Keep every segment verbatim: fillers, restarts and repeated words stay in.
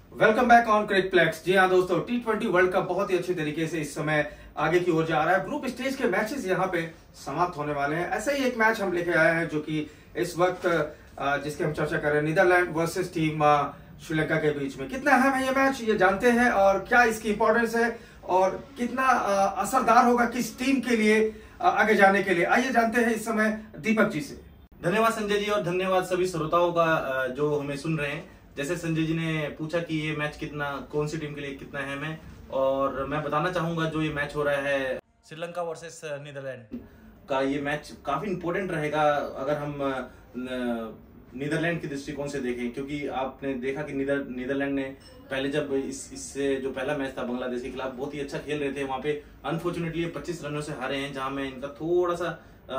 Welcome back on Cricplex. जी हाँ दोस्तों, टी ट्वेंटी वर्ल्ड कप बहुत ही अच्छी तरीके से इस समय आगे की ओर जा रहा है। ग्रुप स्टेज के मैचेस यहाँ पे समाप्त होने वाले हैं। ऐसा ही एक मैच हम लेके आए हैं जो कि इस वक्त जिसकी हम चर्चा कर रहे हैं, नीदरलैंड वर्सेस टीम श्रीलंका के बीच में। कितना अहम है ये मैच, ये जानते हैं, और क्या इसकी इंपॉर्टेंस है और कितना असरदार होगा किस टीम के लिए आगे जाने के लिए। आइए जानते हैं इस समय दीपक जी से। धन्यवाद संजय जी, और धन्यवाद सभी श्रोताओं का जो हमें सुन रहे हैं। जैसे संजय जी ने पूछा कि ये मैच कितना कौन सी टीम के लिए कितना अहम है, और मैं बताना चाहूंगा जो ये मैच हो रहा है श्रीलंका वर्सेस नीदरलैंड का, ये मैच काफी इंपॉर्टेंट रहेगा अगर हम नीदरलैंड के दृष्टिकोण से देखें। क्योंकि आपने देखा कि नीदर नीदरलैंड ने पहले जब इस इससे जो पहला मैच था बांग्लादेश के खिलाफ बहुत ही अच्छा खेल रहे थे, वहां पे अनफॉर्चुनेटली पच्चीस रनों से हारे हैं, जहां में इनका थोड़ा सा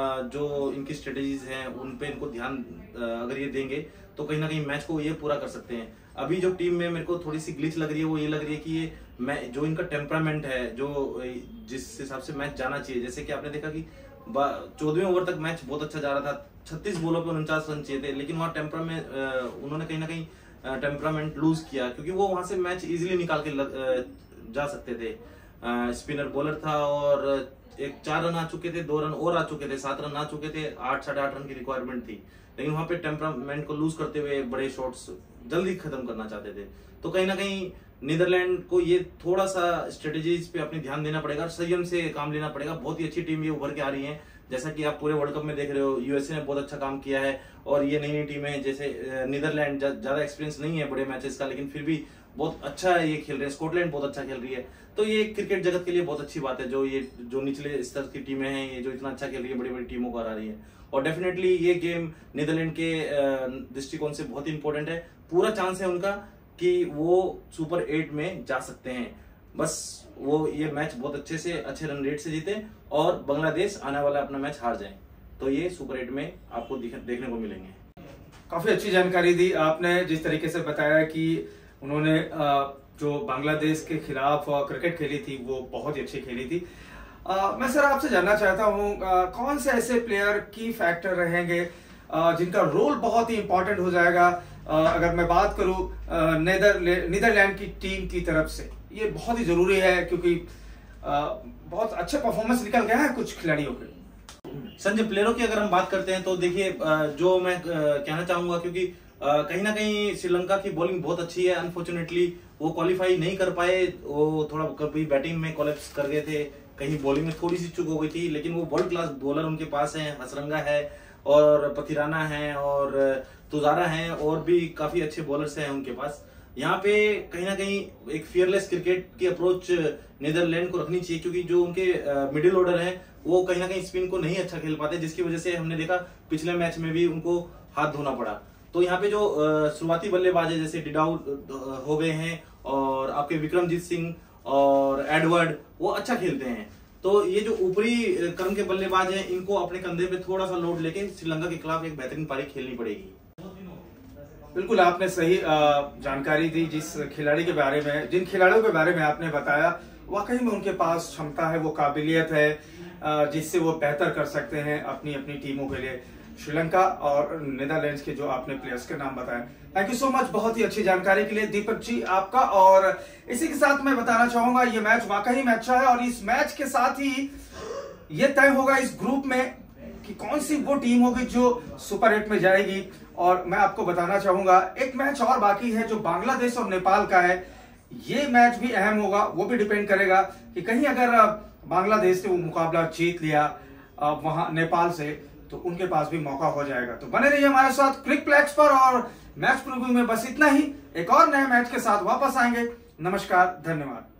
जो इनकी स्ट्रेटेजीज हैं उन पे इनको ध्यान अगर ये देंगे तो कहीं ना कहीं मैच को ये पूरा कर सकते हैं। अभी जो टीम में मेरे को थोड़ी सी ग्लिच लग रही है वो ये लग रही है कि ये मैं जो इनका टेम्परामेंट है, जो जिस हिसाब से मैच जाना चाहिए, जैसे कि आपने देखा कि चौदहवें ओवर तक मैच बहुत अच्छा जा रहा था, छत्तीस बॉलों पे उनचास रन चाहिए थे, लेकिन वहाँ टेम्परामेंट उन्होंने कहीं ना कहीं टेम्परामेंट लूज किया, क्योंकि वो वहां से मैच इजिली निकाल के लग, जा सकते थे। स्पिनर बॉलर था और एक चार रन आ चुके थे, दो रन और आ चुके थे, सात रन आ चुके थे, आठ साढ़े आठ रन की रिक्वायरमेंट थी, लेकिन वहां पे टेम्परामेंट को लूज करते हुए बड़े शॉट्स जल्दी खत्म करना चाहते थे। तो कहीं ना कहीं नीदरलैंड को ये थोड़ा सा स्ट्रेटेजीज पे अपने ध्यान देना पड़ेगा, संयम से काम लेना पड़ेगा। बहुत ही अच्छी टीम ये उभर के आ रही है, जैसा कि आप पूरे वर्ल्ड कप में देख रहे हो। यूएसए ने बहुत अच्छा काम किया है, और ये नई नई टीमें जैसे नीदरलैंड ज्यादा एक्सपीरियंस नहीं है बड़े मैचेस का, लेकिन फिर भी बहुत अच्छा ये खेल रहे हैं। स्कॉटलैंड बहुत अच्छा खेल रही है। तो ये क्रिकेट जगत के लिए बहुत अच्छी बात है, जो ये जो निचले स्तर की टीमें हैं ये जो इतना अच्छा खेल रही है, बड़ी बड़ी टीमों को हरा रही है। और डेफिनेटली ये गेम नीदरलैंड के दृष्टिकोण से बहुत इंपॉर्टेंट है। पूरा चांस है उनका कि वो सुपर एट में जा सकते हैं, बस वो ये मैच बहुत अच्छे से अच्छे रन रेट से जीते और बांग्लादेश आने वाला अपना मैच हार जाए, तो ये सुपर एट में आपको देखने को मिलेंगे। काफी अच्छी जानकारी दी आपने, जिस तरीके से बताया कि उन्होंने जो बांग्लादेश के खिलाफ क्रिकेट खेली थी वो बहुत ही अच्छी खेली थी। आ, मैं सर आपसे जानना चाहता हूँ, कौन से ऐसे प्लेयर की फैक्टर रहेंगे आ, जिनका रोल बहुत ही इंपॉर्टेंट हो जाएगा। आ, अगर मैं बात करूँ नीदरलैंड की टीम की तरफ से, ये बहुत ही जरूरी है क्योंकि आ, बहुत अच्छे परफॉर्मेंस निकल गया है कुछ खिलाड़ियों के। संजय, प्लेयरों की अगर हम बात करते हैं तो देखिए, जो मैं कहना चाहूंगा, क्योंकि Uh, कहीं ना कहीं श्रीलंका की बॉलिंग बहुत अच्छी है, अनफॉर्चुनेटली वो क्वालिफाई नहीं कर पाए, वो थोड़ा कभी बैटिंग में कोलैप्स कर गए थे, कहीं बॉलिंग में थोड़ी सी चूक हो गई थी, लेकिन वो वर्ल्ड क्लास बॉलर उनके पास हैं। हसरंगा है और पथिराना है और तुजारा है, और भी काफी अच्छे बॉलर्स हैं उनके पास। यहाँ पे कहीं ना कहीं एक फियरलेस क्रिकेट की अप्रोच नीदरलैंड को रखनी चाहिए, क्योंकि जो उनके मिडिल ऑर्डर है वो कहीं ना कहीं स्पिन को नहीं अच्छा खेल पाते, जिसकी वजह से हमने देखा पिछले मैच में भी उनको हाथ धोना पड़ा। तो यहाँ पे जो शुरुआती बल्लेबाज है जैसे डिडाउ हो गए हैं, और आपके विक्रमजीत सिंह और एडवर्ड, वो अच्छा खेलते हैं। तो ये जो ऊपरी क्रम के बल्लेबाज हैं, इनको अपने कंधे पे थोड़ा सा लोड लेके श्रीलंका के खिलाफ एक बेहतरीन पारी खेलनी पड़ेगी। बिल्कुल आपने सही जानकारी दी। जिस खिलाड़ी के बारे में, जिन खिलाड़ियों के बारे में आपने बताया, वाकई में उनके पास क्षमता है, वो काबिलियत है जिससे वो बेहतर कर सकते हैं अपनी अपनी टीमों के लिए। श्रीलंका और नीदरलैंड्स के जो आपने प्लेयर्स के नाम बताए, थैंक यू सो मच बहुत ही अच्छी जानकारी के लिए दीपक जी आपका। और इसी के साथ मैं बताना चाहूंगा, ये मैच वाकई में अच्छा है, और इस मैच के साथ ही ये तय होगा इस ग्रुप में कि कौन सी वो टीम होगी जो सुपर एट में जाएगी। और मैं आपको बताना चाहूंगा, एक मैच और बाकी है जो बांग्लादेश और नेपाल का है। ये मैच भी अहम होगा, वो भी डिपेंड करेगा कि कहीं अगर बांग्लादेश ने वो मुकाबला जीत लिया वहां नेपाल से, तो उनके पास भी मौका हो जाएगा। तो बने रहिए हमारे साथ क्रिकप्लेक्स पर, और मैच प्रीव्यू में बस इतना ही। एक और नए मैच के साथ वापस आएंगे। नमस्कार, धन्यवाद।